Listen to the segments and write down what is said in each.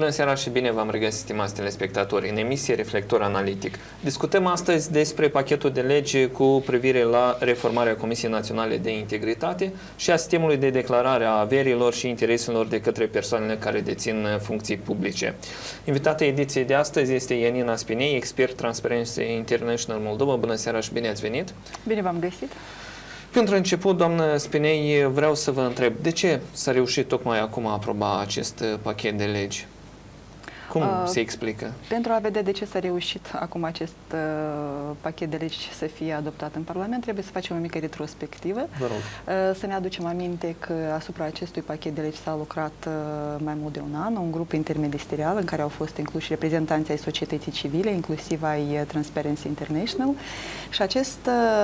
Bună seara și bine v-am regăsit, stimați telespectatori, în emisie Reflector Analitic. Discutăm astăzi despre pachetul de lege cu privire la reformarea Comisiei Naționale de Integritate și a sistemului de declarare a averilor și intereselor de către persoanele care dețin funcții publice. Invitata ediției de astăzi este Ianina Spinei, expert Transparency International Moldova. Bună seara și bine ați venit! Bine v-am găsit! Pentru început, doamnă Spinei, vreau să vă întreb, de ce s-a reușit tocmai acum a aproba acest pachet de legi? Cum se explică? Pentru a vedea de ce s-a reușit acum acest pachet de legi să fie adoptat în Parlament, trebuie să facem o mică retrospectivă. Vă rog. Să ne aducem aminte că asupra acestui pachet de legi s-a lucrat mai mult de un an, un grup interministerial în care au fost incluși reprezentanții ai societății civile, inclusiv ai Transparency International, și acest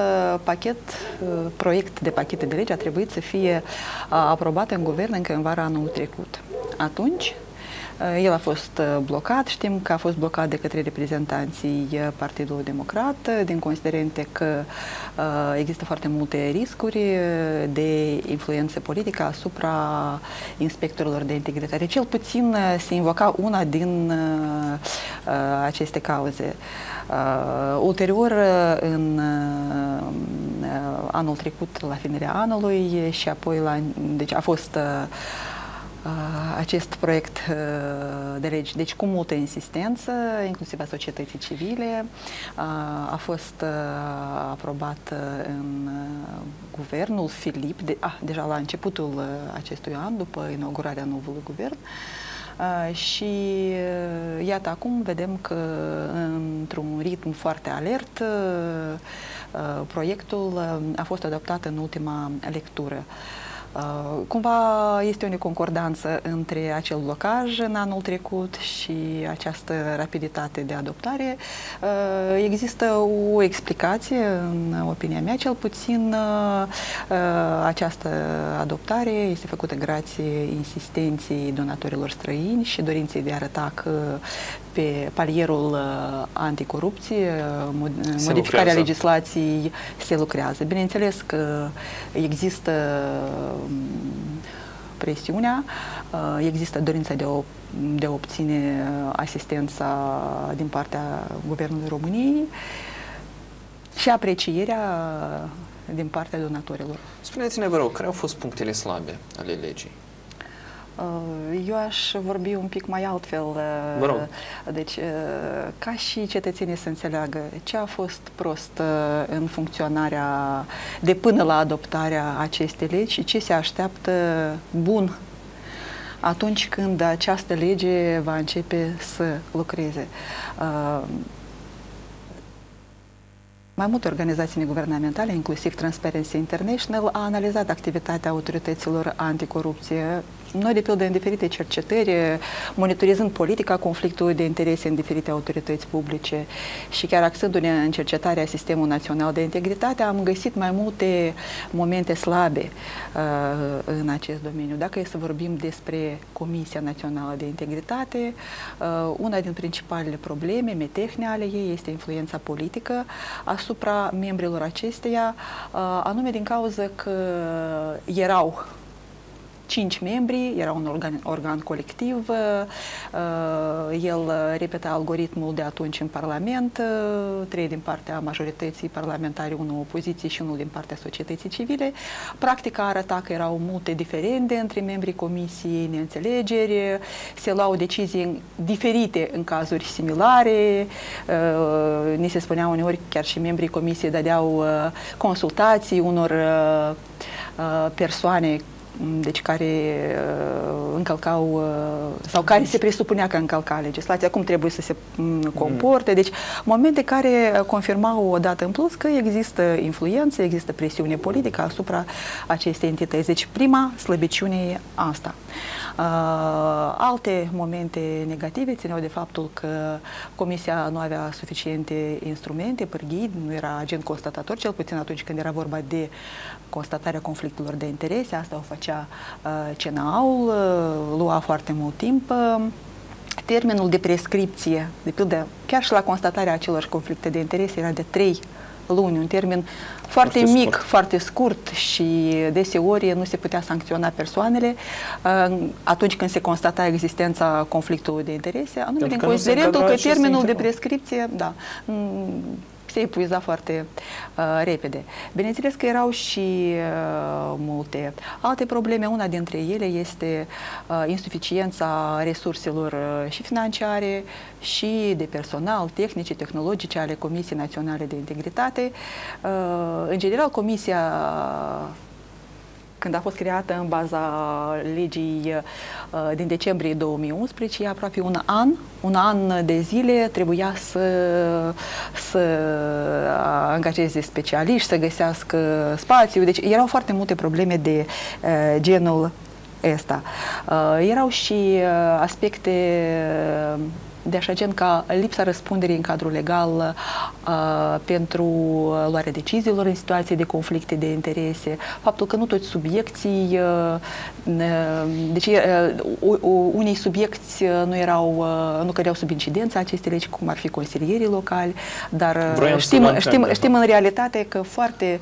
proiect de pachete de legi a trebuit să fie aprobat în guvern încă în vara anului trecut. Atunci, el a fost blocat, știm că a fost blocat de către reprezentanții Partidului Democrat, din considerente că există foarte multe riscuri de influență politică asupra inspectorilor de integritate. Cel puțin se invoca una din aceste cauze. Ulterior, în anul trecut, la finele anului, și apoi deci a fost acest proiect de legi, deci cu multă insistență, inclusiv a societății civile, a fost aprobat în guvernul Filip, deja la începutul acestui an, după inaugurarea noului guvern. Și iată, acum vedem că într-un ritm foarte alert, proiectul a fost adoptat în ultima lectură. Cumva este o neconcordanță între acel blocaj în anul trecut și această rapiditate de adoptare. Există o explicație, în opinia mea, cel puțin această adoptare este făcută grație insistenței donatorilor străini și dorinței de a arăta că pe palierul anticorupție, modificarea legislației se lucrează. Bineînțeles că există presiunea, există dorința de a obține asistența din partea Guvernului României și aprecierea din partea donatorilor. Spuneți-ne, vă rog, care au fost punctele slabe ale legii? Eu aș vorbi un pic mai altfel. Vă rog. Deci, ca și cetățenii să înțeleagă ce a fost prost în funcționarea de până la adoptarea acestei legi și ce se așteaptă bun atunci când această lege va începe să lucreze. Mai multe organizații neguvernamentale, inclusiv Transparency International, a analizat activitatea autorităților anticorupție. Noi, de pildă, în diferite cercetări, monitorizând politica conflictului de interese în diferite autorități publice și chiar axându-ne în cercetarea Sistemului Național de Integritate, am găsit mai multe momente slabe în acest domeniu. Dacă e să vorbim despre Comisia Națională de Integritate, una din principalele probleme, metehne ale ei, este influența politică asupra membrilor acesteia, anume din cauza că erau 5 membri, era un organ colectiv, el repeta algoritmul de atunci în Parlament, 3 din partea majorității parlamentare, 1 opoziție și 1 din partea societății civile. Practica arăta că erau multe diferende între membrii comisiei, neînțelegeri, se luau decizii diferite în cazuri similare, ni se spunea uneori, chiar și membrii comisiei dădeau consultații unor persoane deci care încălcau sau care se presupunea că încălca legislația, cum trebuie să se comporte. Deci momente care confirmau odată în plus că există influență, există presiune politică asupra acestei entități. Deci prima slăbiciune e asta. Alte momente negative țineau de faptul că Comisia nu avea suficiente instrumente, pârghii, nu era agent constatator, cel puțin atunci când era vorba de constatarea conflictelor de interese. Asta o făcea CNA-ul, lua foarte mult timp. Termenul de prescripție, de pildă, chiar și la constatarea acelor conflicte de interese, era de 3 luni, un termen foarte mic, foarte scurt și deseori nu se putea sancționa persoanele atunci când se constata existența conflictului de interese, anume din considerentul că termenul de prescripție, da, se epuiza foarte repede. Bineînțeles că erau și multe alte probleme. Una dintre ele este insuficiența resurselor și financiare și de personal, tehnice, tehnologice ale Comisiei Naționale de Integritate. În general, Comisia, când a fost creată în baza legii din decembrie 2011, aproape un an de zile trebuia să angajeze specialiști, să găsească spațiu. Deci erau foarte multe probleme de genul ăsta. Erau și aspecte de așa gen ca lipsa răspunderii în cadrul legal pentru luarea deciziilor în situații de conflicte de interese, faptul că nu toți subiecții, deci unii subiecti nu cădeau sub incidența acestei legi, cum ar fi consilierii locali, dar știm în realitate că foarte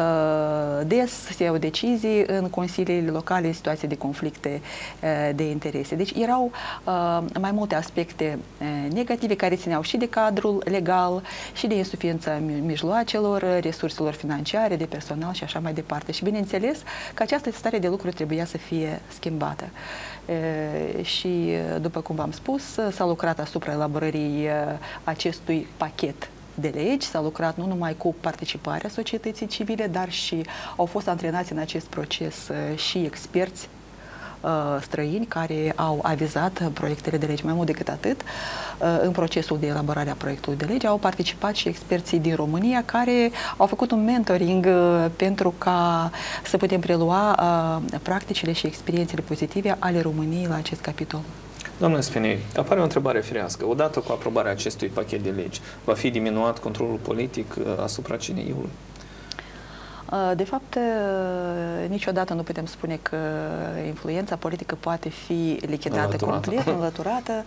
des se iau decizii în consiliile locale în situații de conflicte de interese. Deci erau mai multe aspecte negative care țineau și de cadrul legal și de insuficiența mijloacelor, resurselor financiare, de personal și așa mai departe. Și bineînțeles că această stare de lucruri trebuia să fie schimbată. Și după cum v-am spus, s-a lucrat asupra elaborării acestui pachet de legi, s-a lucrat nu numai cu participarea societății civile, dar și au fost antrenați în acest proces și experți străini care au avizat proiectele de legi. Mai mult decât atât, în procesul de elaborare a proiectului de lege au participat și experții din România care au făcut un mentoring pentru ca să putem prelua practicile și experiențele pozitive ale României la acest capitol. Doamnă Spinei, apare o întrebare firească. Odată cu aprobarea acestui pachet de legi, va fi diminuat controlul politic asupra CNI-ului? De fapt, niciodată nu putem spune că influența politică poate fi lichidată complet, înlăturată,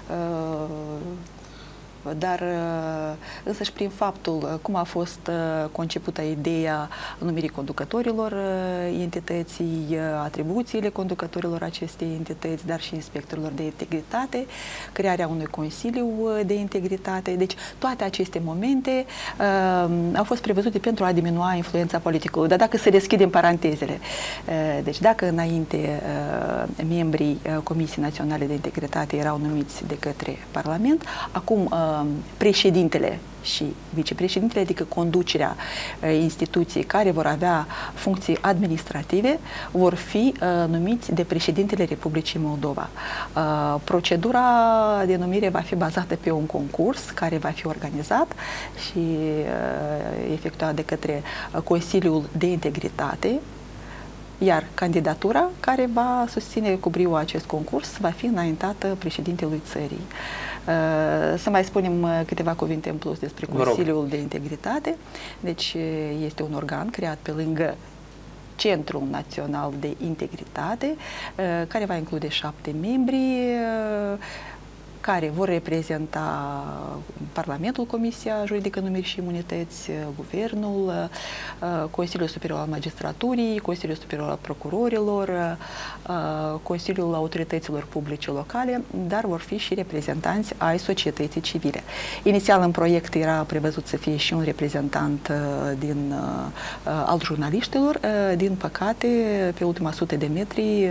dar însăși prin faptul cum a fost concepută ideea numirii conducătorilor entității, atribuțiile conducătorilor acestei entități, dar și inspectorilor de integritate, crearea unui Consiliu de Integritate. Deci toate aceste momente au fost prevăzute pentru a diminua influența politică. Dar dacă să deschidem parantezele, deci dacă înainte membrii Comisiei Naționale de Integritate erau numiți de către Parlament, acum președintele și vicepreședintele, adică conducerea instituției care vor avea funcții administrative, vor fi numiți de președintele Republicii Moldova. Procedura de numire va fi bazată pe un concurs care va fi organizat și efectuat de către Consiliul de Integritate, iar candidatura care va susține cu brio acest curs va fi înaintată președintelui țării. Să mai spunem câteva cuvinte în plus despre Consiliul de Integritate. Deci este un organ creat pe lângă Centrul Național de Integritate, care va include 7 membri, care vor reprezenta Parlamentul, Comisia Juridică, Numiri și Imunități, Guvernul, Consiliul Superior al Magistraturii, Consiliul Superior al Procurorilor, Consiliul Autorităților Publice Locale, dar vor fi și reprezentanți ai societății civile. Inițial în proiect era prevăzut să fie și un reprezentant al jurnaliștilor. Din păcate, pe ultima 100 de metri,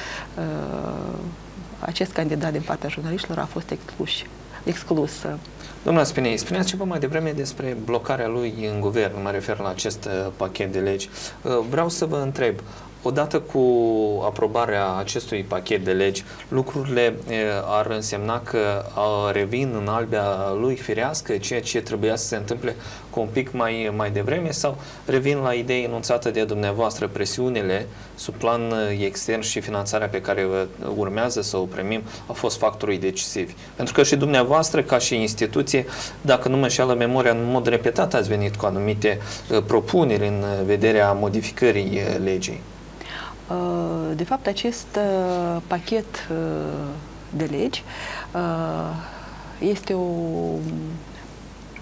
acest candidat din partea jurnaliștilor a fost exclus. Doamna Spinei, spuneați ceva mai devreme despre blocarea lui în guvern, mă refer la acest pachet de legi. Vreau să vă întreb, odată cu aprobarea acestui pachet de legi, lucrurile ar însemna că revin în albia lui firească, ceea ce trebuia să se întâmple cu un pic mai devreme, sau revin la ideea enunțată de dumneavoastră, presiunile sub plan extern și finanțarea pe care urmează să o primim au fost factorii decisivi? Pentru că și dumneavoastră, ca și instituție, dacă nu mă înșeală memoria, în mod repetat ați venit cu anumite propuneri în vederea modificării legii. De fapt, acest pachet de legi este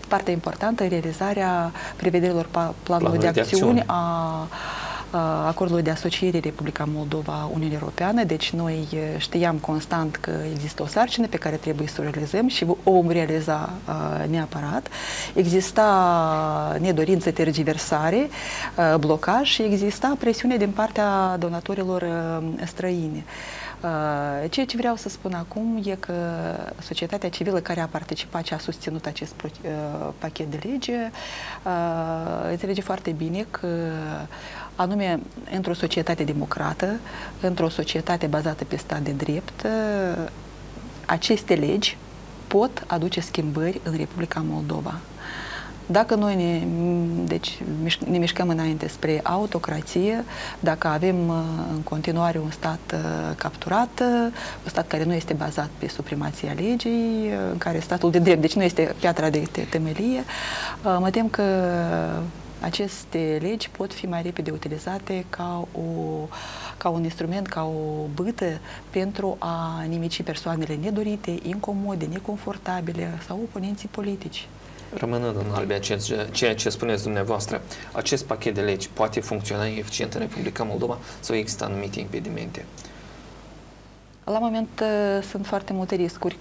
parte importantă, realizarea prevederilor planului de acțiuni a acordului de asociere Republica Moldova-Uniunea Europeană. Deci noi știam constant că există o sarcină pe care trebuie să o realizăm și o vom realiza neapărat. Exista nedorință, tergiversare, blocaj și exista presiune din partea donatorilor străini. Ceea ce vreau să spun acum e că societatea civilă care a participat și a susținut acest pachet de lege înțelege foarte bine că anume într-o societate democrată, într-o societate bazată pe stat de drept, aceste legi pot aduce schimbări în Republica Moldova. Dacă noi ne mișcăm înainte spre autocrație, dacă avem în continuare un stat capturat, un stat care nu este bazat pe supremația legii, în care statul de drept, deci nu este piatra de temelie, mă tem că aceste legi pot fi mai repede utilizate ca un instrument, ca o bâtă pentru a nimici persoanele nedorite, incomode, neconfortabile sau oponenții politici. Rămânând în albe ceea ce spuneți dumneavoastră, acest pachet de legi poate funcționa eficient în Republica Moldova sau există anumite impedimente? La moment sunt foarte multe riscuri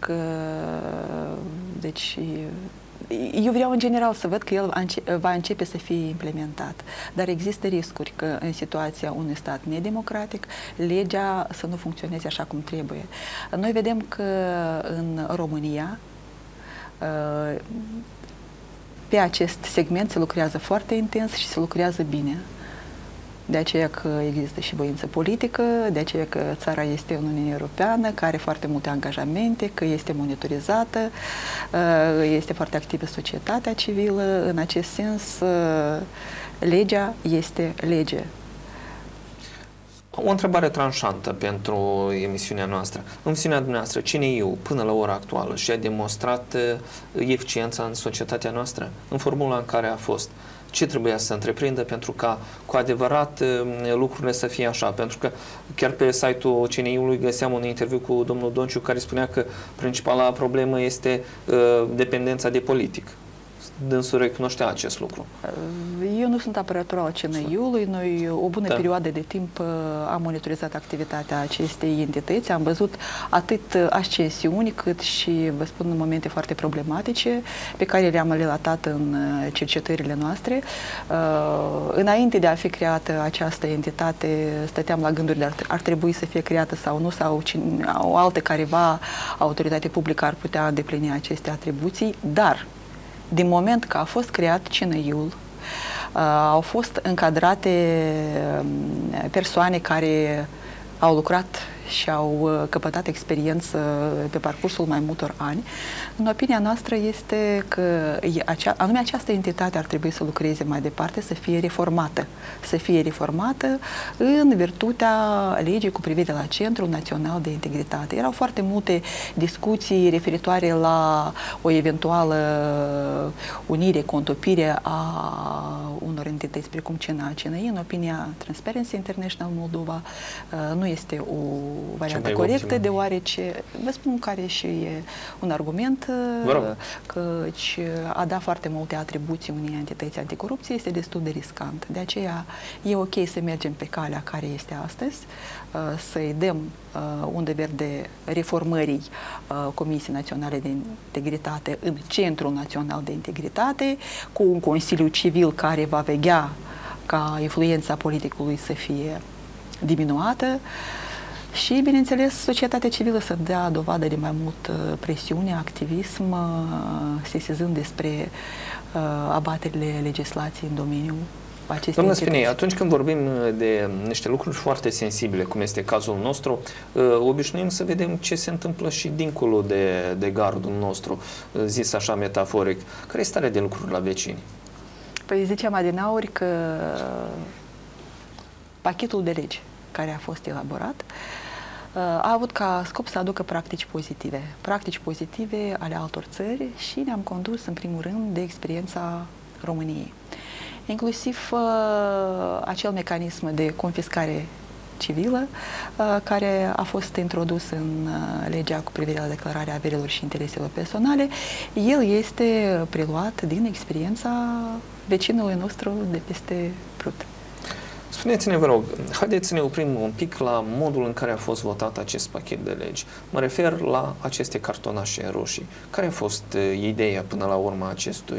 eu vreau în general să văd că el va începe să fie implementat, dar există riscuri că în situația unui stat nedemocratic legea să nu funcționeze așa cum trebuie. Noi vedem că în România pe acest segment se lucrează foarte intens și se lucrează bine. De aceea că există și voință politică, de aceea că țara este în Uniunea Europeană, că are foarte multe angajamente, că este monitorizată, este foarte activă societatea civilă. În acest sens, legea este lege. O întrebare tranșantă pentru emisiunea noastră. În misiunea dumneavoastră, CNI-ul, până la ora actuală, și-a demonstrat eficiența în societatea noastră, în formula în care a fost? Ce trebuia să întreprindă pentru ca cu adevărat lucrurile să fie așa? Pentru că chiar pe site-ul CNI-ului găseam un interviu cu domnul Donciu care spunea că principala problemă este dependența de politic. Dânsul recunoștea acest lucru. Eu nu sunt apărător al CNI-ului. Noi o bună perioadă de timp am monitorizat activitatea acestei entități. Am văzut atât ascensiuni cât și, vă spun, momente foarte problematice pe care le-am relatat în cercetările noastre. Înainte de a fi creată această entitate, stăteam la gânduri de ar trebui să fie creată sau nu, sau o altă careva autoritate publică ar putea îndeplini aceste atribuții, dar din moment că a fost creat CNI-ul, au fost încadrate persoane care au lucrat și au căpătat experiență pe parcursul mai multor ani. În opinia noastră este că anume această entitate ar trebui să lucreze mai departe, să fie reformată. Să fie reformată în virtutea legii cu privire la Centrul Național de Integritate. Erau foarte multe discuții referitoare la o eventuală unire, contopire a unor entități precum CNI. În opinia Transparency International Moldova nu este o variantă corectă, deoarece, vă spun care și e un argument, că a da foarte multe atribuții unei entități anticorupție este destul de riscant. De aceea e ok să mergem pe calea care este astăzi, să-i dăm undă verde reformării Comisiei Naționale de Integritate în Centrul Național de Integritate, cu un Consiliu Civil care va veghea ca influența politicului să fie diminuată și, bineînțeles, societatea civilă să dea dovadă de mai mult presiune, activism, sesizând despre abaterile legislației în domeniul acestei. Doamna Spinei, atunci când vorbim de niște lucruri foarte sensibile, cum este cazul nostru, obișnuim să vedem ce se întâmplă și dincolo de gardul nostru, zis așa metaforic. Care este starea de lucruri la vecini? Păi ziceam adinauri că pachetul de legi care a fost elaborat a avut ca scop să aducă practici pozitive ale altor țări și ne-am condus în primul rând de experiența României. Inclusiv acel mecanism de confiscare civilă, care a fost introdus în legea cu privire la declararea averilor și intereselor personale. El este preluat din experiența vecinului nostru de peste Prut. Spuneți-ne, vă rog, haideți să ne oprim un pic la modul în care a fost votat acest pachet de legi. Mă refer la aceste cartonașe roșii. Care a fost ideea până la urmă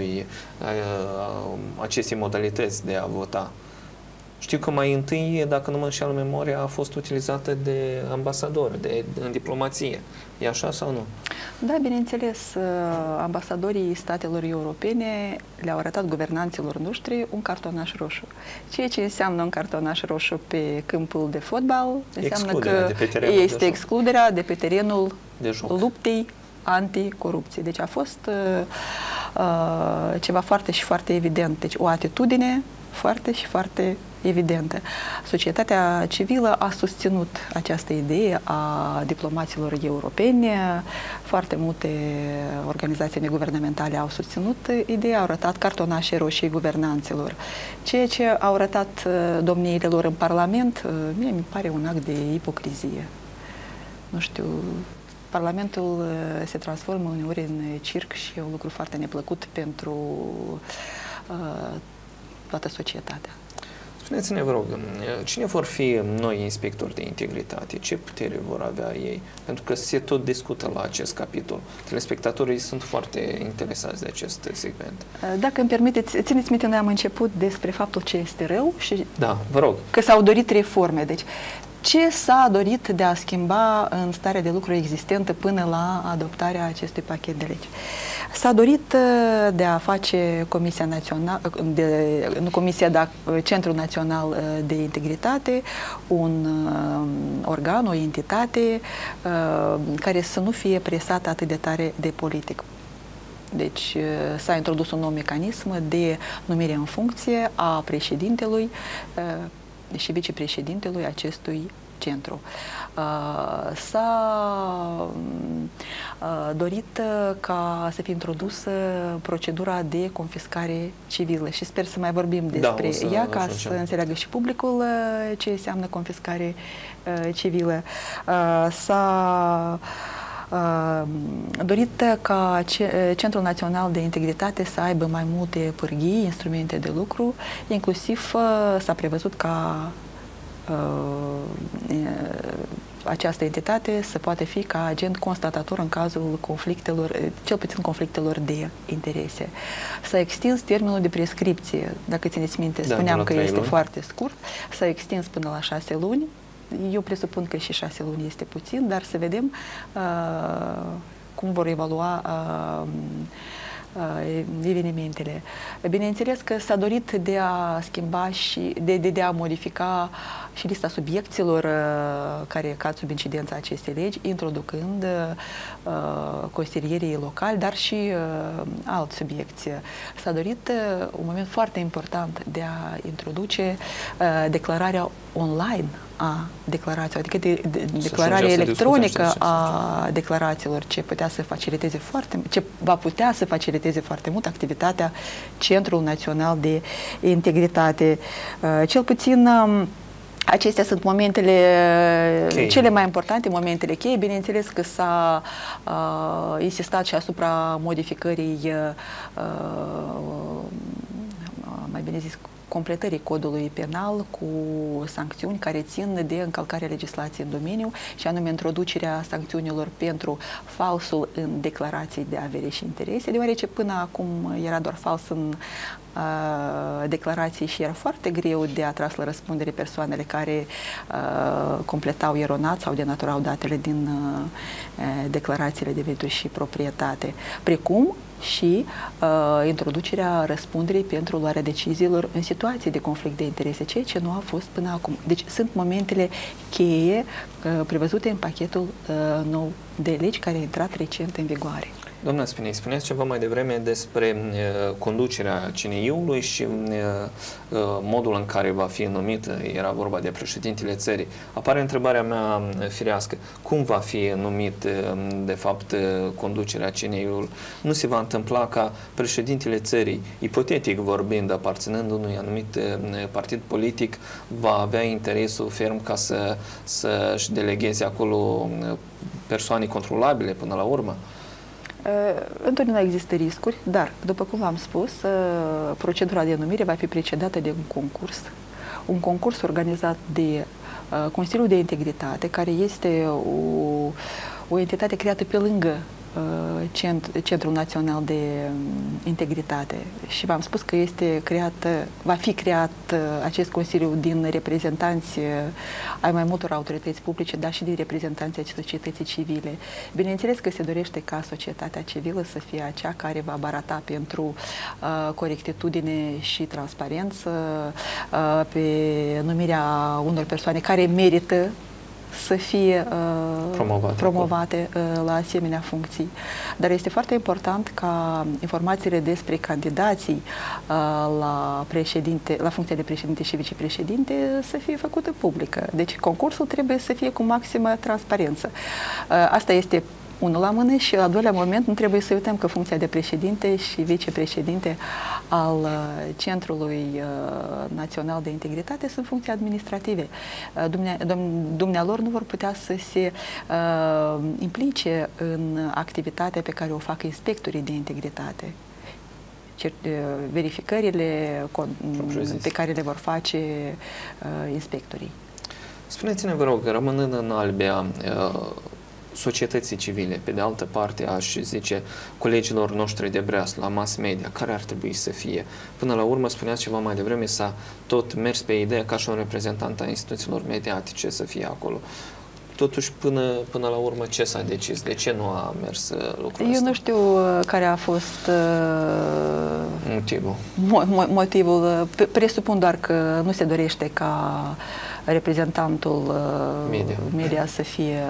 acestei modalități de a vota? Știu că mai întâi, dacă nu mă înșeală memoria, a fost utilizată de ambasadori, în diplomație. E așa sau nu? Da, bineînțeles, ambasadorii statelor europene le-au arătat guvernanților noștri un cartonaș roșu. Ceea ce înseamnă un cartonaș roșu pe câmpul de fotbal, înseamnă că este excluderea de pe terenul luptei anticorupție. Deci a fost ceva foarte și foarte evident. Deci o atitudine foarte și foarte evidentă. Societatea civilă a susținut această idee a diplomaților europeni. Foarte multe organizații neguvernamentale au susținut ideea, au arătat cartonașe roșii guvernanților. Ceea ce au arătat domniile lor în Parlament, mie mi pare un act de ipocrizie. Nu știu, Parlamentul se transformă uneori în circ și e un lucru foarte neplăcut pentru toată societatea. Spuneți-ne, vă rog, cine vor fi noi inspectori de integritate? Ce putere vor avea ei? Pentru că se tot discută la acest capitol. Telespectatorii sunt foarte interesați de acest segment. Dacă îmi permiteți, țineți minte, noi am început despre faptul ce este rău și da, vă rog. Că s-au dorit reforme. Deci, ce s-a dorit de a schimba în starea de lucru existentă până la adoptarea acestui pachet de legi? S-a dorit de a face Comisia Națională, Centrul Național de Integritate, un organ, o entitate care să nu fie presată atât de tare de politic. Deci s-a introdus un nou mecanism de numire în funcție a președintelui și vicepreședintelui acestui centru. S-a dorit ca să fie introdusă procedura de confiscare civilă și sper să mai vorbim despre ea ca să înțeleagă și publicul ce înseamnă confiscare civilă. S-a dorit ca Centrul Național de Integritate să aibă mai multe pârghii, instrumente de lucru, inclusiv s-a prevăzut ca această entitate să poate fi ca agent constatator în cazul conflictelor, cel puțin conflictelor de interese. S-a extins termenul de prescripție, dacă țineți minte, spuneam că este foarte scurt, s-a extins până la 6 luni. Eu presupun că și 6 luni este puțin, dar să vedem cum vor evalua evenimentele. Bineînțeles că s-a dorit de a schimba și de a modifica și lista subiecților care cad sub incidența acestei legi, introducând consilierii locali, dar și alți subiecti. S-a dorit un moment foarte important de a introduce declararea online a declarațiilor, adică declararea electronică a declarațiilor, ce va putea să faciliteze foarte mult activitatea Centrul Național de Integritate. Cel puțin acestea sunt momentele cele mai importante, momentele cheie. Bineînțeles că s-a insistat și asupra modificării, mai bine zis, completării codului penal cu sancțiuni care țin de încălcarea legislației în domeniu și anume introducerea sancțiunilor pentru falsul în declarații de avere și interese, deoarece până acum era doar fals în declarații și era foarte greu de atras la răspundere persoanele care completau eronat sau denaturau datele din declarațiile de venituri și proprietate, precum și introducerea răspunderii pentru luarea deciziilor în situații de conflict de interese, ceea ce nu a fost până acum. Deci sunt momentele cheie prevăzute în pachetul nou de legi care a intrat recent în vigoare. Doamna Spinei, spuneați ceva mai devreme despre conducerea CNI-ului și modul în care va fi numit, era vorba de președintele țării. Apare întrebarea mea firească, cum va fi numit de fapt conducerea CNI-ului? Nu se va întâmpla ca președintele țării, ipotetic vorbind, aparținând unui anumit partid politic, va avea interesul ferm ca să-și delegheze acolo persoane controlabile până la urmă? Întotdeauna există riscuri, dar, după cum v-am spus, procedura de numire va fi precedată de un concurs organizat de Consiliul de Integritate, care este o entitate creată pe lângă Centrul Național de Integritate. Și v-am spus că va fi creat acest Consiliu din reprezentanți ai mai multor autorități publice, dar și din reprezentanții ai societății civile. Bineînțeles că se dorește ca societatea civilă să fie acea care va barata pentru corectitudine și transparență, pe numirea unor persoane care merită să fie promovate la asemenea funcții. Dar este foarte important ca informațiile despre candidații la funcția de președinte și vicepreședinte să fie făcute publică. Deci concursul trebuie să fie cu maximă transparență. Asta este unul la mână și, la doilea moment, nu trebuie să uităm că funcția de președinte și vicepreședinte al Centrului Național de Integritate sunt funcții administrative. Dumnealor nu vor putea să se implice în activitatea pe care o fac inspectorii de integritate. Verificările pe care le vor face inspectorii. Spuneți-ne, vă rog, rămânând în albia societății civile, pe de altă parte, aș zice colegilor noștri de breasla, la mass media, care ar trebui să fie? Până la urmă, spuneați ceva mai devreme, s-a tot mers pe ideea ca și un reprezentant a instituțiilor mediatice să fie acolo. Totuși, până la urmă, ce s-a decis? De ce nu a mers lucrul ăsta? Eu nu știu care a fost motivul. Presupun doar că nu se dorește ca reprezentantul media să fie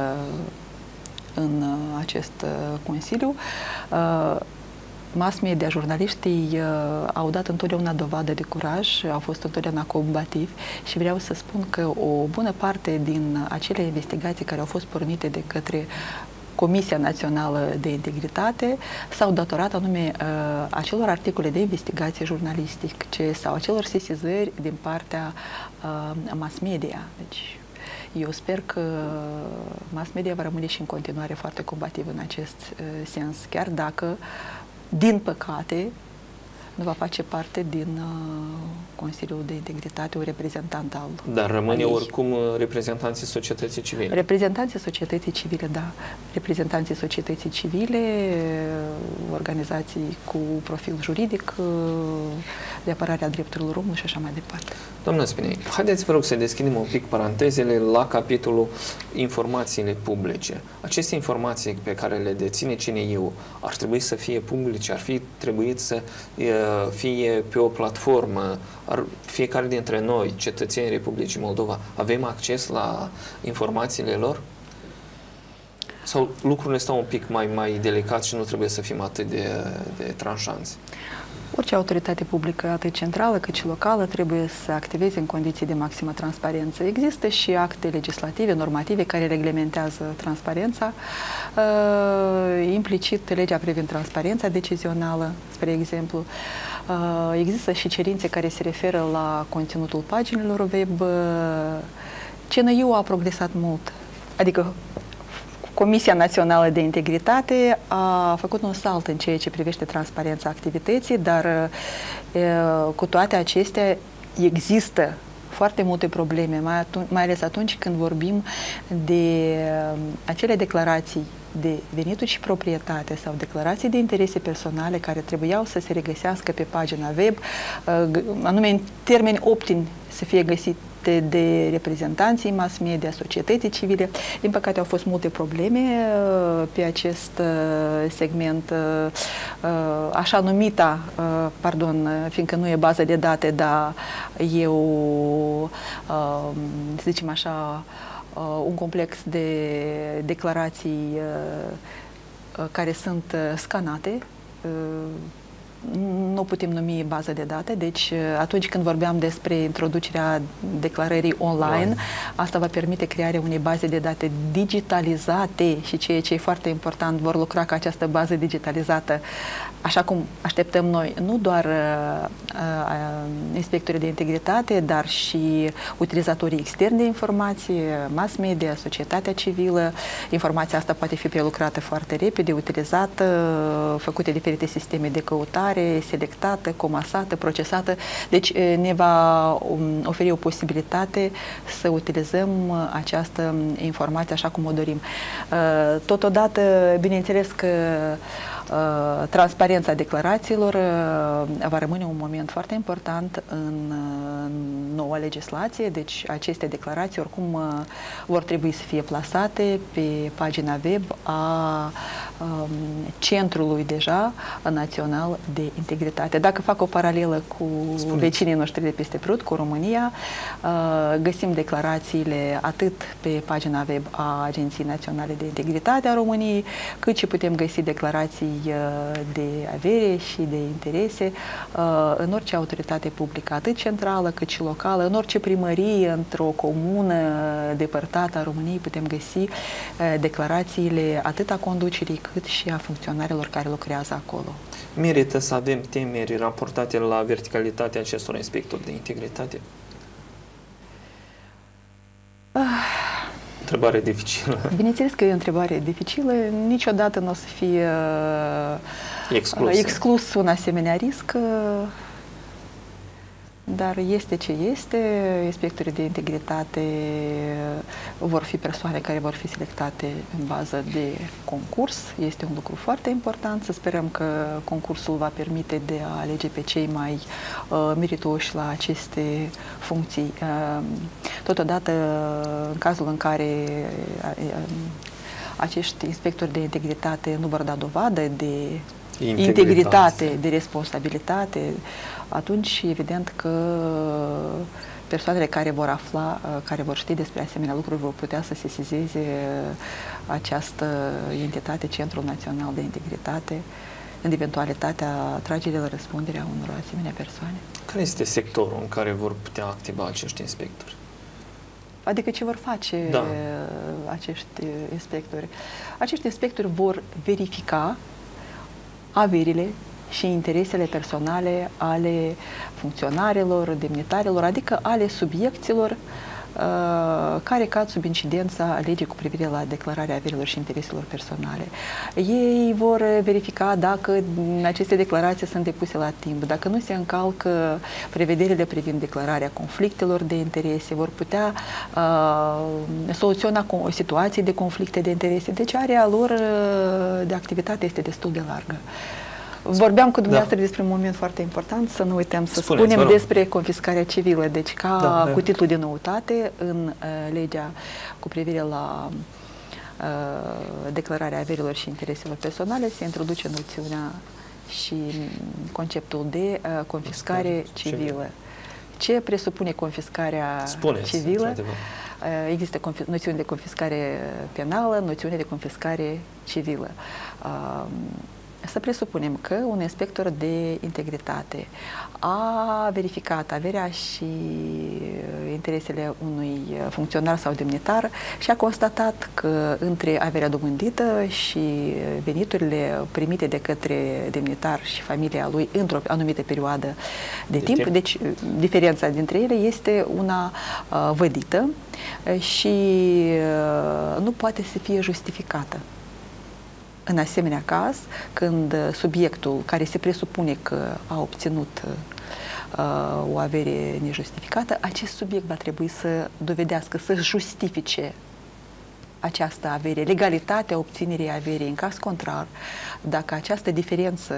în acest consiliu. Mass media, jurnaliștii au dat întotdeauna dovadă de curaj, au fost întotdeauna combativi și vreau să spun că o bună parte din acele investigații care au fost pornite de către Comisia Națională de Integritate s-au datorat anume acelor articole de investigație jurnalistice sau acelor sesizări din partea mass media. Deci, eu sper că mass media va rămâne și în continuare foarte combativ în acest sens, chiar dacă, din păcate, nu va face parte din Consiliul de Integritate un reprezentant al... Dar rămâne oricum reprezentanții societății civile. Reprezentanții societății civile, da. Reprezentanții societății civile, organizații cu profil juridic, de apărare a drepturilor omului și așa mai departe. Doamna Spinei, haideți, vă rog, să deschidem un pic parantezele la capitolul informațiile publice. Aceste informații pe care le deține CNI-ul ar trebui să fie publice, ar fi trebuit să fie pe o platformă, fiecare dintre noi, cetățenii Republicii Moldova, avem acces la informațiile lor? Sau lucrurile stau un pic mai delicat și nu trebuie să fim atât de tranșanți? Orice autoritate publică, atât centrală cât și locală, trebuie să activeze în condiții de maximă transparență. Există și acte legislative, normative, care reglementează transparența. Implicit, legea privind transparența decizională, spre exemplu. Există și cerințe care se referă la conținutul paginilor web. CNI-ul a progresat mult. Adică Comisia Națională de Integritate a făcut un salt în ceea ce privește transparența activității, dar cu toate acestea există foarte multe probleme, mai ales atunci când vorbim de acele declarații de venituri și proprietate sau declarații de interese personale care trebuiau să se regăsească pe pagina web, anume în termeni optimi să fie găsite de reprezentanții mass media, societății civile. Din păcate au fost multe probleme pe acest segment, așa numita, fiindcă nu e bază de date, dar eu, să zicem așa, un complex de declarații care sunt scanate, nu putem numi bază de date, deci atunci când vorbeam despre introducerea declarării online, asta va permite crearea unei baze de date digitalizate și ceea ce e foarte important, vor lucra ca această bază digitalizată, așa cum așteptăm noi, nu doar inspectorii de integritate, dar și utilizatorii externi de informație, mass media, societatea civilă. Informația asta poate fi prelucrată foarte repede, utilizată, făcute diferite sisteme de căutare, selectată, comasată, procesată. Deci ne va oferi o posibilitate să utilizăm această informație așa cum o dorim. Totodată, bineînțeles că transparența declarațiilor va rămâne un moment foarte important în noua legislație, deci aceste declarații oricum vor trebui să fie plasate pe pagina web a Centrului deja național de integritate. Dacă fac o paralelă cu vecinii noștri de peste Prut, cu România, găsim declarațiile atât pe pagina web a Agenției Naționale de Integritate a României, cât și putem găsi declarații de avere și de interese în orice autoritate publică, atât centrală cât și locală, în orice primărie, într-o comună depărtată a României, putem găsi declarațiile atât a conducerii cât și a funcționarilor care lucrează acolo. Merită să avem temeri raportate la verticalitatea acestor inspectori de integritate? Întrebare dificilă. Bineînțeles că e o întrebare dificilă. Niciodată nu o să fie exclus un asemenea risc, dar este ce este. Inspectorii de integritate vor fi persoane care vor fi selectate în bază de concurs. Este un lucru foarte important. Să sperăm că concursul va permite de a alege pe cei mai meritoși la aceste funcții. Totodată, în cazul în care acești inspectori de integritate nu vor da dovadă de integritate, de responsabilitate, atunci evident că persoanele care vor afla, care vor ști despre asemenea lucruri vor putea să sesizeze această entitate, Centrul Național de Integritate, în eventualitatea tragerii la răspundere a unor asemenea persoane. Care este sectorul în care vor putea activa acești inspectori? Adică ce vor face acești inspectori? Acești inspectori vor verifica averile și interesele personale ale funcționarilor, demnitarilor, adică ale subiecților care cad sub incidența legii cu privire la declararea averilor și intereselor personale. Ei vor verifica dacă aceste declarații sunt depuse la timp, dacă nu se încalcă prevederile privind declararea conflictelor de interese, vor putea soluționa situații de conflicte de interese. Deci area lor de activitate este destul de largă. Vorbeam cu dumneavoastră despre un moment foarte important, să nu uităm să spunem despre confiscarea civilă. Deci, cu titlu de noutate, în legea cu privire la declararea averilor și intereselor personale, se introduce noțiunea și conceptul de confiscare civilă. Ce presupune confiscarea civilă? Există noțiuni de confiscare penală, noțiune de confiscare civilă. Să presupunem că un inspector de integritate a verificat averea și interesele unui funcționar sau demnitar și a constatat că între averea dobândită și veniturile primite de către demnitar și familia lui într-o anumită perioadă de timp, deci diferența dintre ele este una vădită și nu poate să fie justificată. În asemenea caz, când subiectul care se presupune că a obținut o avere nejustificată, acest subiect va trebui să dovedească, să justifice această avere, legalitatea obținerii averii. În caz contrar, dacă această diferență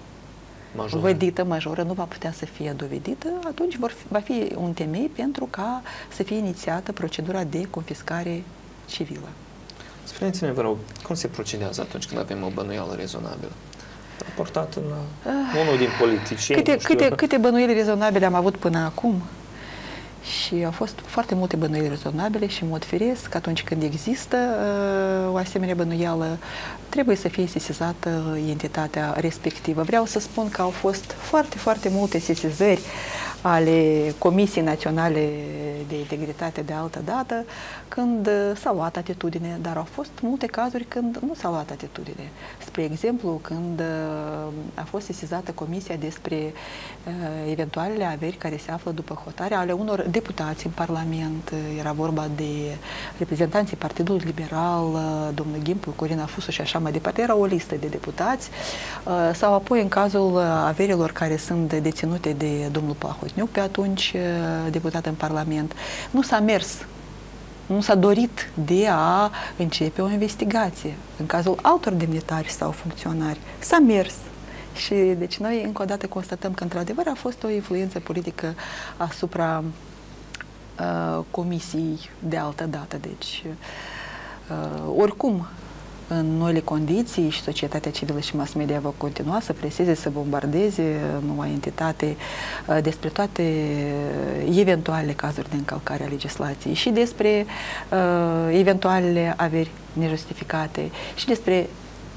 vădită, majoră, nu va putea să fie dovedită, atunci va fi un temei pentru ca să fie inițiată procedura de confiscare civilă. Spuneți-ne, vă rog, cum se procedează atunci când avem o bănuială rezonabilă? Raportată la unul din politicieni. Câte bănuieli rezonabile am avut până acum Și au fost foarte multe bănuieli rezonabile și în mod firesc, atunci când există o asemenea bănuială, trebuie să fie sesizată entitatea respectivă. Vreau să spun că au fost foarte, foarte multe sesizări ale Comisiei Naționale de Integritate de altă dată, când s-a luat atitudine, dar au fost multe cazuri când nu s-a luat atitudine. Spre exemplu, când a fost sesizată Comisia despre eventualele averi care se află după hotare ale unor deputați în Parlament, era vorba de reprezentanții Partidului Liberal, domnul Ghimplu, Corina Fusu și așa mai departe, era o listă de deputați, sau apoi în cazul averilor care sunt deținute de domnul Plahotniuc, pe atunci deputat în Parlament, nu s-a mers, nu s-a dorit de a începe o investigație. În cazul altor demnitari sau funcționari, s-a mers. Și deci noi încă o dată constatăm că într-adevăr a fost o influență politică asupra comisiei de altă dată. Deci, oricum, în noile condiții și societatea civilă și mass media va continua să preseze, să bombardeze noua entitate despre toate eventualele cazuri de încălcare a legislației și despre eventualele averi nejustificate și despre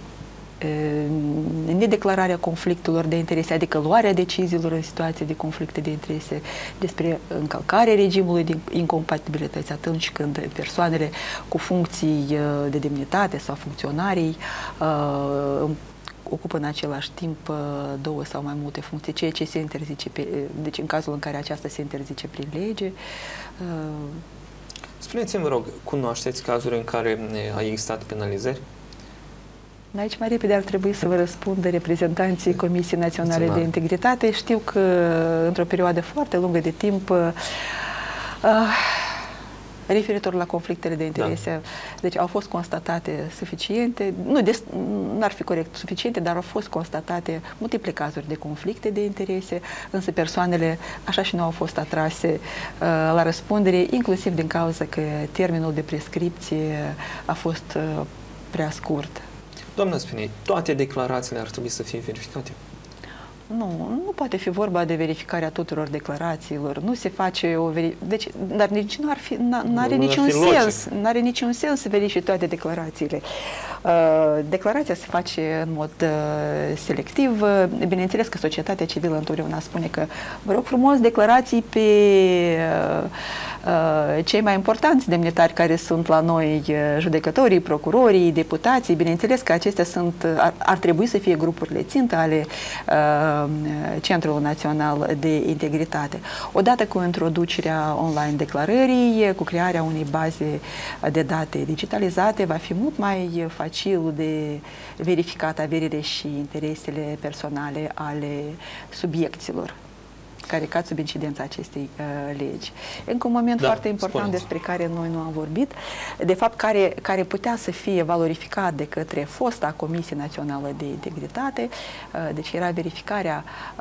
nedeclararea conflictelor de interese, adică luarea deciziilor în situații de conflicte de interese, despre încălcarea regimului de incompatibilități atunci când persoanele cu funcții de demnitate sau funcționarii ocupă în același timp două sau mai multe funcții, ceea ce se interzice, deci în cazul în care aceasta se interzice prin lege. Spuneți-mi, vă rog, cunoașteți cazuri în care a existat penalizări? Aici mai repede ar trebui să vă răspundă reprezentanții Comisiei Naționale de Integritate. Știu că într-o perioadă foarte lungă de timp referitor la conflictele de interese, deci au fost constatate suficiente, nu ar fi corect suficiente, dar au fost constatate multiple cazuri de conflicte de interese, însă persoanele așa și nu au fost atrase la răspundere, inclusiv din cauza că termenul de prescripție a fost prea scurt. Doamna Spinei, toate declarațiile ar trebui să fie verificate? Nu poate fi vorba de verificarea tuturor declarațiilor. Nu se face o deci, dar nici nu ar fi, n-are niciun sens. N-are niciun sens să verifici toate declarațiile. Declarația se face în mod selectiv. Bineînțeles că societatea civilă întotdeauna spune că, vă rog frumos, declarații pe cei mai importanți demnitari care sunt la noi, judecătorii, procurorii, deputații. Bineînțeles că acestea ar trebui să fie grupurile țintă ale Centrul Național de Integritate. Odată cu introducerea online declarării, cu crearea unei baze de date digitalizate, va fi mult mai facil de verificat averile și interesele personale ale subiecților care cad sub incidența acestei legi. Încă un moment foarte important despre care noi nu am vorbit, de fapt care putea să fie valorificat de către fosta Comisie Națională de Integritate, deci era verificarea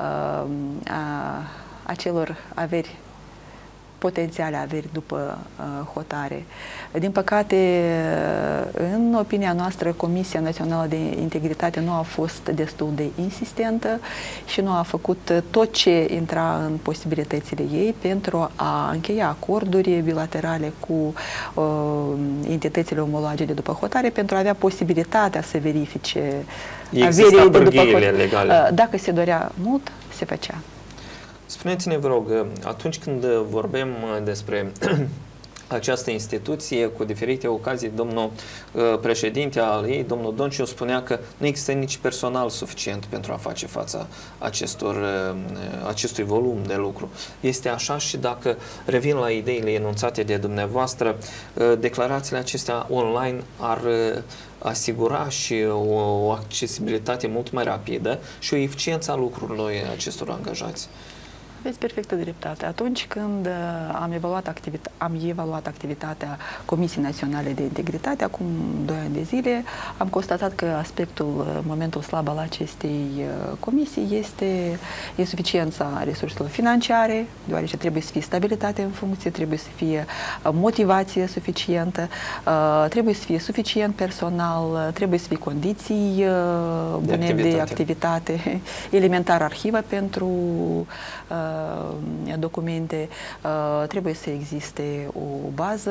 acelor averi potențiale averi după hotare. Din păcate, în opinia noastră, Comisia Națională de Integritate nu a fost destul de insistentă și nu a făcut tot ce intra în posibilitățile ei pentru a încheia acorduri bilaterale cu entitățile omologe de după hotare pentru a avea posibilitatea să verifice averile de după hotare. Legale. Dacă se dorea mult, se făcea. Spuneți-ne, vă rog, atunci când vorbim despre această instituție, cu diferite ocazii, domnul președinte al ei, domnul Donciu, spunea că nu există nici personal suficient pentru a face fața acestui volum de lucru. Este așa și dacă revin la ideile enunțate de dumneavoastră, declarațiile acestea online ar asigura și o accesibilitate mult mai rapidă și o eficiență a lucrurilor acestor angajați. Aveți perfectă dreptate. Atunci când am evaluat activitatea Comisiei Naționale de Integritate, acum 2 ani de zile, am constatat că momentul slab al acestei comisii este insuficiența resurselor financiare, deoarece trebuie să fie stabilitate în funcție, trebuie să fie motivație suficientă, trebuie să fie suficient personal, trebuie să fie condiții bune de activitate, elementar arhivă pentru documente, trebuie să existe o bază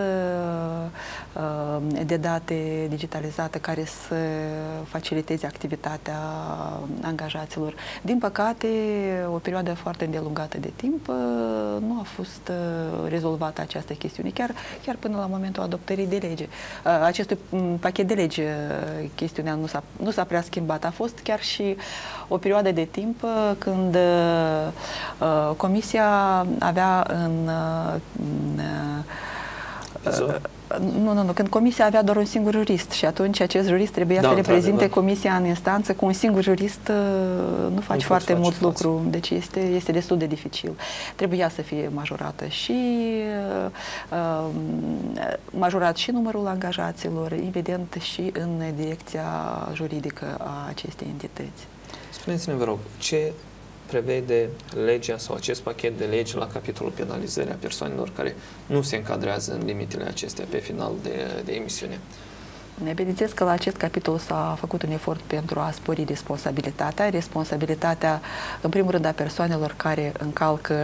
de date digitalizată care să faciliteze activitatea angajaților. Din păcate, o perioadă foarte îndelungată de timp nu a fost rezolvată această chestiune, chiar până la momentul adoptării de lege. Acestui pachet de lege, chestiunea nu s-a prea schimbat. A fost chiar și o perioadă de timp când Comisia avea când Comisia avea doar un singur jurist și atunci acest jurist trebuia să reprezinte Comisia în instanță. Cu un singur jurist nu faci foarte mult lucru, deci este destul de dificil. Trebuia să fie majorată majorat și numărul angajaților, evident și în direcția juridică a acestei entități. Spuneți-ne, vă rog, ce prevede legea sau acest pachet de legi la capitolul penalizării a persoanelor care nu se încadrează în limitele acestea pe final de emisiune? Ne evidențiez că la acest capitol s-a făcut un efort pentru a spori responsabilitatea, în primul rând, a persoanelor care încalcă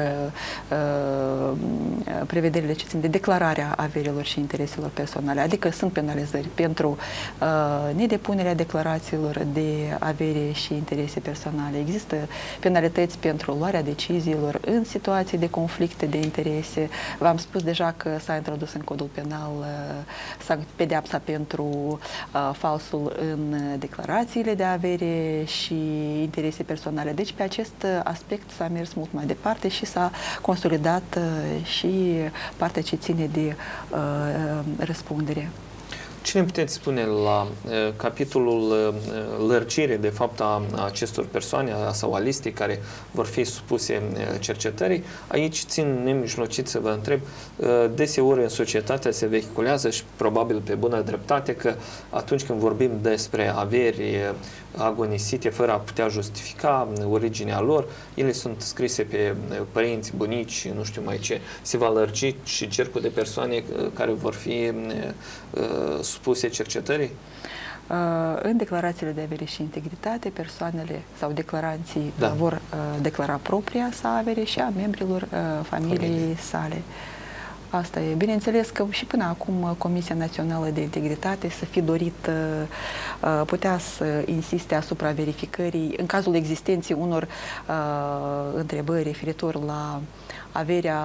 prevederile ce țin de declararea averilor și intereselor personale, adică sunt penalizări pentru nedepunerea declarațiilor de avere și interese personale. Există penalități pentru luarea deciziilor în situații de conflicte de interese. V-am spus deja că s-a introdus în Codul Penal pedeapsa pentru falsul în declarațiile de avere și interese personale. Deci pe acest aspect s-a mers mult mai departe și s-a consolidat și partea ce ține de răspundere. Ce ne puteți spune la capitolul lărgire, de fapt, a acestor persoane sau a listei care vor fi supuse cercetării? Aici țin nemijlocit să vă întreb, deseori în societate se vehiculează și probabil pe bună dreptate că atunci când vorbim despre averi agonisite fără a putea justifica originea lor, ele sunt scrise pe părinți, bunici, nu știu mai ce, se va lărgi și cercul de persoane care vor fi supuse cercetării? În declarațiile de avere și integritate, persoanele sau declaranții vor declara propria sa avere și a membrilor familiei sale. Asta e. Bineînțeles că și până acum Comisia Națională de Integritate să fi dorit putea să insiste asupra verificării în cazul existenței unor întrebări referitor la averea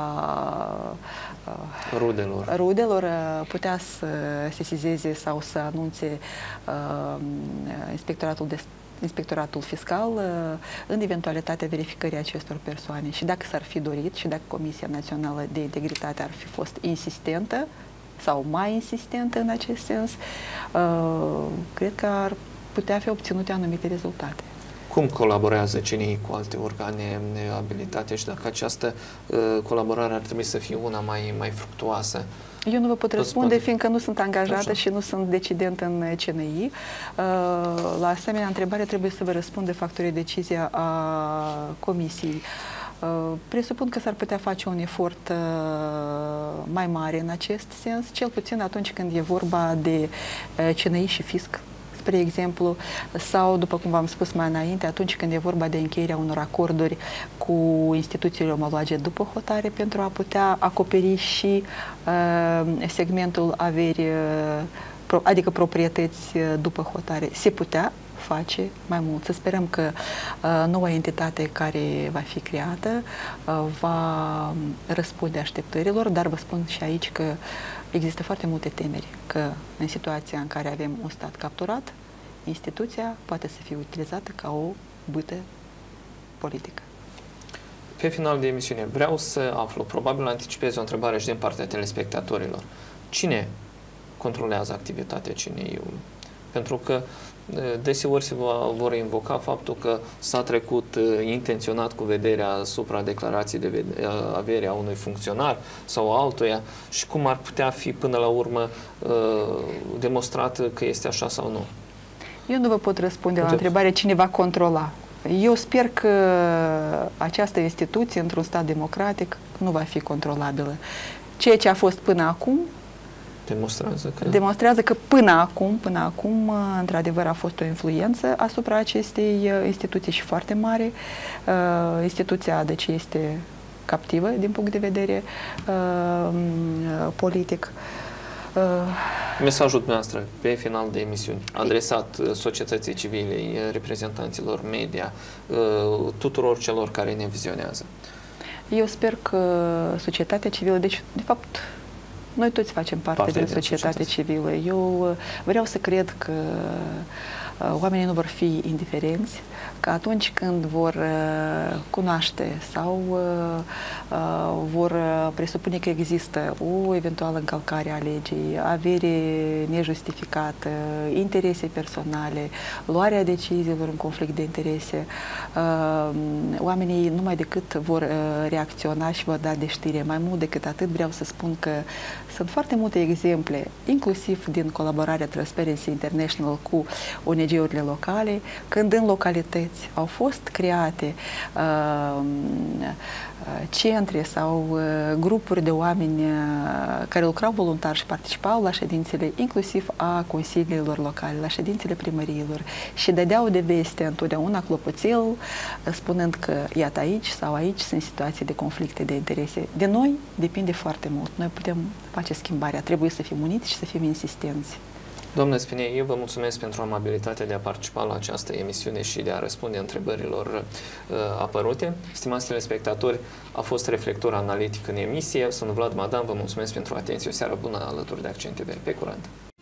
rudelor, putea să sesizeze sau să anunțe Inspectoratul Fiscal în eventualitatea verificării acestor persoane. Și dacă s-ar fi dorit și dacă Comisia Națională de Integritate ar fi fost insistentă sau mai insistentă în acest sens, cred că ar putea fi obținute anumite rezultate. Cum colaborează CNI cu alte organe abilitate și dacă această colaborare ar trebui să fie una mai fructuoasă? Eu nu vă pot răspunde, fiindcă nu sunt angajată și nu sunt decident în CNI. La asemenea întrebare trebuie să vă răspundă factorii decizia a Comisiei. Presupun că s-ar putea face un efort mai mare în acest sens, cel puțin atunci când e vorba de CNI și fisc, spre exemplu, sau, după cum v-am spus mai înainte, atunci când e vorba de încheierea unor acorduri cu instituțiile omologe după hotare pentru a putea acoperi și segmentul averi, adică proprietăți după hotare. Se putea face mai mult. Să sperăm că noua entitate care va fi creată va răspunde așteptărilor, dar vă spun și aici că există foarte multe temeri că în situația în care avem un stat capturat, instituția poate să fie utilizată ca o bâtă politică. Pe final de emisiune vreau să aflu, probabil anticipez o întrebare și din partea telespectatorilor. Cine controlează activitatea CNI-ului? Pentru că deseori se vor invoca faptul că s-a trecut intenționat cu vederea asupra declarației de avere a unui funcționar sau altuia și cum ar putea fi până la urmă demonstrat că este așa sau nu. Eu nu vă pot răspunde la întrebare cine va controla. Eu sper că această instituție, într-un stat democratic, nu va fi controlabilă. Ceea ce a fost până acum demonstrează că până acum, într-adevăr, a fost o influență asupra acestei instituții și foarte mare. Instituția, deci, este captivă din punct de vedere politic. Mesajul dumneavoastră pe final de emisiuni, adresat societății civile, reprezentanților media, tuturor celor care ne vizionează. Eu sper că societatea civilă, deci, de fapt, noi toți facem parte din societatea civilă. Eu vreau să cred că oamenii nu vor fi indiferenți, că atunci când vor cunoaște sau vor presupune că există o eventuală încălcare a legii, avere nejustificată, interese personale, luarea deciziilor în conflict de interese, oamenii numai decât vor reacționa și vor da de știre. Mai mult decât atât vreau să spun că sunt foarte multe exemple, inclusiv din colaborarea Transparency International cu ONG-urile locale, când în localități au fost create centre sau grupuri de oameni care lucrau voluntar și participau la ședințele, inclusiv a consiliilor locale, la ședințele primăriilor și dădeau de veste întotdeauna clopoțel, spunând că iată aici sau aici sunt situații de conflicte de interese. De noi depinde foarte mult. Noi putem face schimbarea. Trebuie să fim uniți și să fim insistenți. Doamnă Spinie, eu vă mulțumesc pentru amabilitatea de a participa la această emisiune și de a răspunde întrebărilor apărute. Stimați telespectatori, a fost Reflector Analitic în emisie. Sunt Vlad Madan, vă mulțumesc pentru atenție. O seară bună alături de Accent TV. Pe curând!